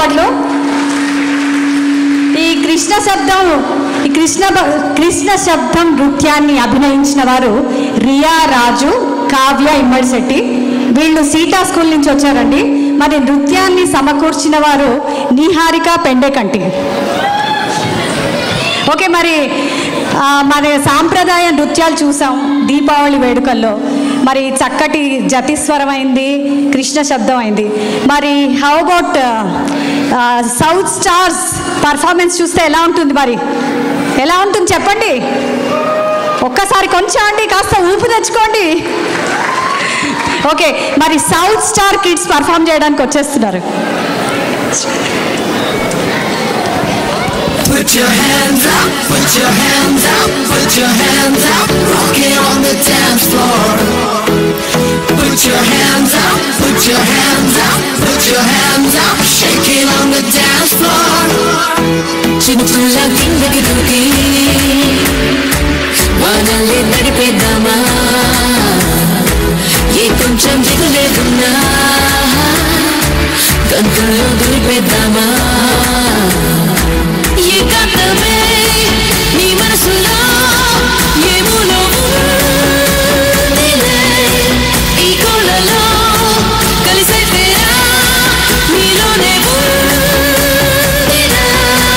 చప్పట్లు. ఈ కృష్ణ శబ్దం నృత్యాన్ని అభినయించిన వారు రియా రాజు, కావ్య ఇమ్మడిశెట్టి. వీళ్ళు సీతా స్కూల్ నుంచి వచ్చారండి. మరి నృత్యాన్ని సమకూర్చిన వారు నిహారిక పెండేకంటి. ఓకే, మరి మన సాంప్రదాయ నృత్యాలు చూసాం దీపావళి వేడుకల్లో. మరి చక్కటి జతిస్వరం అయింది, కృష్ణ శబ్దం అయింది. మరి how about south stars performance చూస్తే ఎలా ఉంటుంది? మరి ఎలా ఉంటుంది చెప్పండి ఒక్కసారి. కొంచెం అండి, కాస్త ఊపు తెచ్చుకోండి. ఓకే, మరి సౌత్ స్టార్ కిడ్స్ పర్ఫామ్ చేయడానికి వచ్చేస్తున్నారు. Put your hands up, put your hands up, put your hands up, rocking on the dance floor. Put your hands up, put your hands up, put your hands up, shaking on the dance floor. Chinchilla kindaki duki, vanalli nadipedama, ye koncham jiguledunna, gantullo dulipedama. ये कदमे नी मनसुलो ये मुलो दिले ई कोలలో కలిసే तेरा నీలోనే దిలా.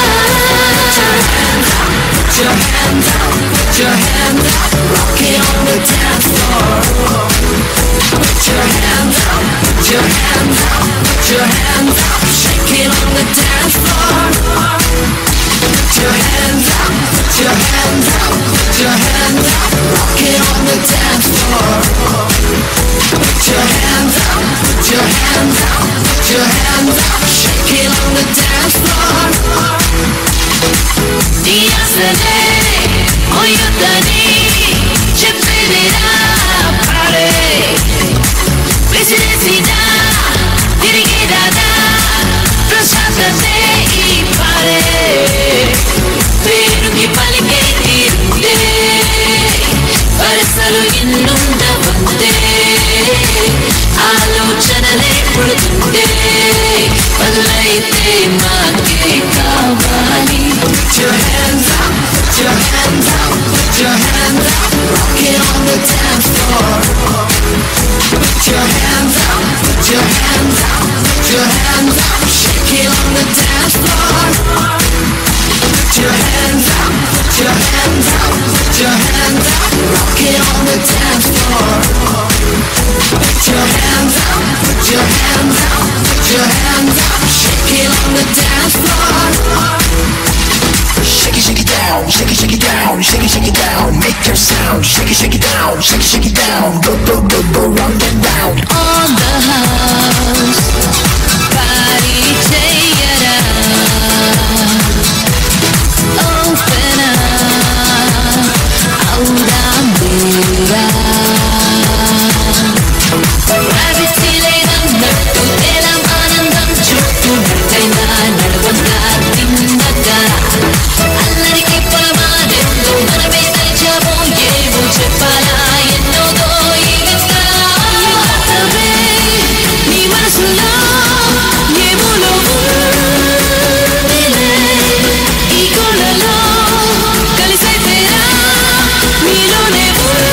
Put your hands up, put your hands up, rocking on the dance floor. Put your hands up, put your hands up, put your hands up, shaking on the dance floor. Put your hands up, put your hands up, put your hands up, rocking on the dance floor. Put your hands up, put your hands up, put your hands up, shaking on the dance floor. Yesterday, oh you dani, chipping it up, party. Business ida, dirige dada, prasada day party. పేరుకి పలికే తీరుందే, వరసలు ఎన్నుండవందే, ఆలోచనలే పుడుతుందే, పదులైతే మాకే కావాలి. Put your hands up, put your hands up, put your hands up, rocking on the dance floor. Put your hands up, put your hands up, put your hands up, shaking on the dance floor. Put your hands up, put your hands up, put your hands up, rocking on the dance floor. Put your hands up, put your hands up, put your hands up, shaking on the dance floor. Shake it, shake it down, shake it, shake it down, shake it, shake it down, make your sound. Shake it, shake it down, shake it, shake it down, go, go, go, go, round and round. On the house, party cheyara. Open up, aura mera. Gravity లేదన్నట్టు తేలం ఆనందం చుట్టూ నడకైనా నడవంగా తిన్నగా. అల్లరికి ప్రమాదంలో మనమే కలిచామో ఏమో చెప్పాలా ఎన్నోదో ఈ విధంగా. నీ మనసులో ఏమోలో దిలే ఈ కోలలో కలిసే तेरा నీలోనే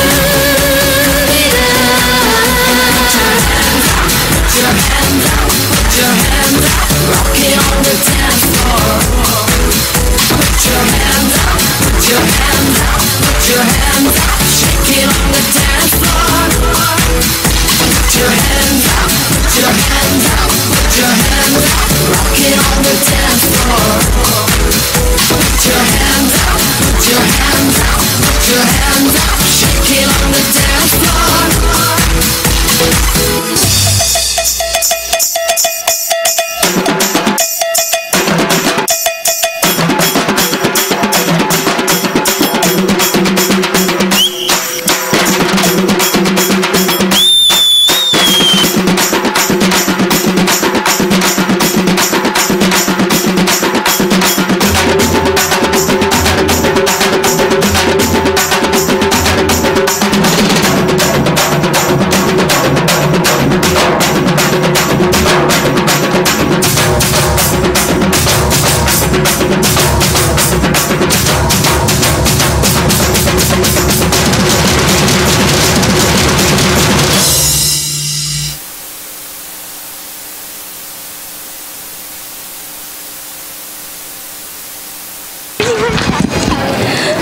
దిలా. Put your hands up, put your hands up, rocking on the dance floor. Put your hands up, put your hands up, put your hands up, shaking on the dance floor. Put your hands up, put your hands up, put your hands up, rocking on the dance floor. Put your hands up, put your hands up, put your hands up, shaking on the dance floor.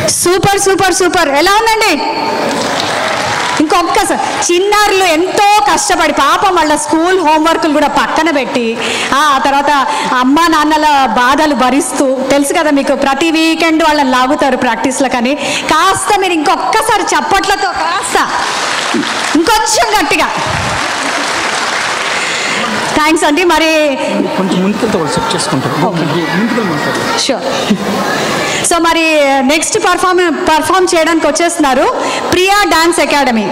Super super super. ఎలా ఉందండి? ఇంకొక్కసారి చిన్నారులు ఎంతో కష్టపడి పాపం వాళ్ళ school హోంవర్క్లు కూడా పక్కన పెట్టి ఆ తర్వాత అమ్మా నాన్నల బాధలు భరిస్తూ, తెలుసు కదా మీకు, ప్రతి వీకెండ్ వాళ్ళని లాగుతారు ప్రాక్టీస్లకని. కాస్త మీరు ఇంకొక్కసారి చప్పట్లతో కాస్త ఇంకొంచెం గట్టిగా థ్యాంక్స్ అండి. మరి కొంచెం ముందుకెళ్తే వాళ్ళు సెట్ చేసుకుంటారు. షూర్. సో మరి నెక్స్ట్ పర్ఫామ్ చేయడానికి వచ్చేస్తున్నారు ప్రియా డాన్స్ అకాడమీ.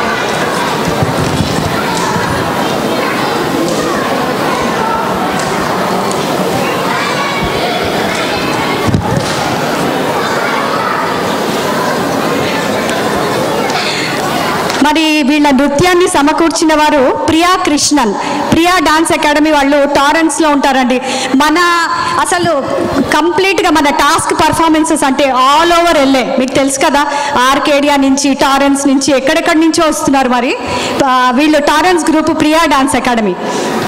మరి వీళ్ళ నృత్యాన్ని సమకూర్చిన వారు ప్రియా కృష్ణన్. ప్రియా డాన్స్ అకాడమీ వాళ్ళు టారెన్స్లో ఉంటారండి. మన అసలు కంప్లీట్గా మన టాస్క్ పర్ఫార్మెన్సెస్ అంటే ఆల్ ఓవర్ వెళ్ళే, మీకు తెలుసు కదా, ఆర్కేడియా నుంచి, టారెన్స్ నుంచి, ఎక్కడెక్కడి నుంచో వస్తున్నారు. మరి వీళ్ళు Torrance group Priya dance academy.